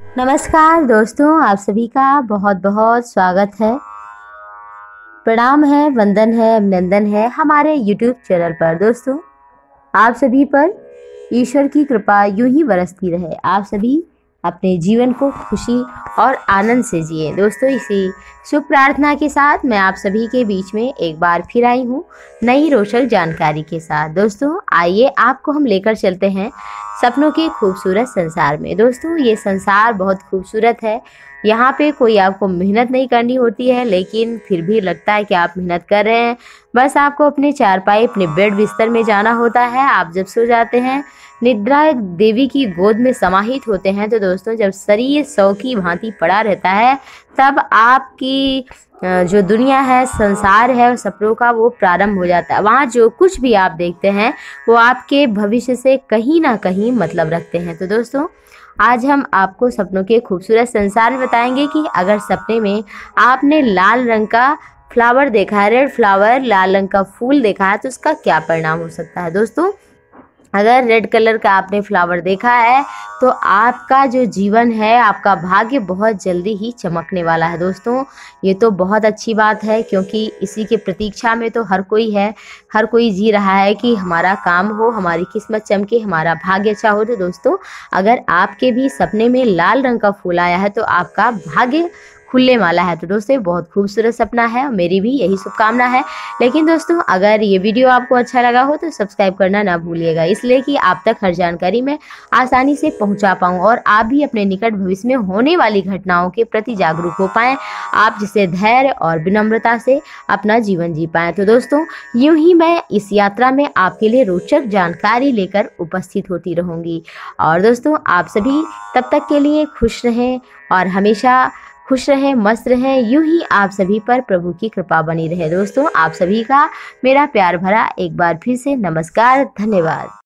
नमस्कार दोस्तों, आप सभी का बहुत बहुत स्वागत है। प्रणाम है, वंदन है, अभिनंदन है हमारे YouTube चैनल पर। दोस्तों, आप सभी पर ईश्वर की कृपा यूं ही बरसती रहे। आप सभी अपने जीवन को खुशी और आनंद से जिए। दोस्तों, इसी शुभ प्रार्थना के साथ मैं आप सभी के बीच में एक बार फिर आई हूँ नई रोचक जानकारी के साथ। दोस्तों, आइए आपको हम लेकर चलते हैं सपनों के खूबसूरत संसार में। दोस्तों, ये संसार बहुत खूबसूरत है। यहाँ पे कोई आपको मेहनत नहीं करनी होती है, लेकिन फिर भी लगता है कि आप मेहनत कर रहे हैं। बस आपको अपने चारपाई, अपने बेड बिस्तर में जाना होता है। आप जब सो जाते हैं, निद्रा देवी की गोद में समाहित होते हैं, तो दोस्तों जब शरीर सौ की भांति पड़ा रहता है, तब आपकी जो दुनिया है, संसार है सपनों का, वो प्रारंभ हो जाता है। वहाँ जो कुछ भी आप देखते हैं वो आपके भविष्य से कहीं ना कहीं मतलब रखते हैं। तो दोस्तों, आज हम आपको सपनों के खूबसूरत संसार में बताएंगे कि अगर सपने में आपने लाल रंग का फ्लावर देखा है, रेड फ्लावर, लाल रंग का फूल देखा है, तो उसका क्या परिणाम हो सकता है। दोस्तों, अगर रेड कलर का आपने फ्लावर देखा है तो आपका जो जीवन है, आपका भाग्य बहुत जल्दी ही चमकने वाला है। दोस्तों, ये तो बहुत अच्छी बात है, क्योंकि इसी के प्रतीक्षा में तो हर कोई है, हर कोई जी रहा है कि हमारा काम हो, हमारी किस्मत चमके, हमारा भाग्य अच्छा हो। तो दोस्तों, अगर आपके भी सपने में लाल रंग का फूल आया है तो आपका भाग्य खुलने वाला है। तो दोस्तों, बहुत खूबसूरत सपना है और मेरी भी यही शुभकामना है। लेकिन दोस्तों, अगर ये वीडियो आपको अच्छा लगा हो तो सब्सक्राइब करना ना भूलिएगा, इसलिए कि आप तक हर जानकारी मैं आसानी से पहुंचा पाऊं और आप भी अपने निकट भविष्य में होने वाली घटनाओं के प्रति जागरूक हो पाएं, आप जिसे धैर्य और विनम्रता से अपना जीवन जी पाएं। तो दोस्तों, यूं ही मैं इस यात्रा में आपके लिए रोचक जानकारी लेकर उपस्थित होती रहूंगी। और दोस्तों, आप सभी तब तक के लिए खुश रहें और हमेशा खुश रहें, मस्त रहें। यूं ही आप सभी पर प्रभु की कृपा बनी रहे। दोस्तों, आप सभी का मेरा प्यार भरा एक बार फिर से नमस्कार, धन्यवाद।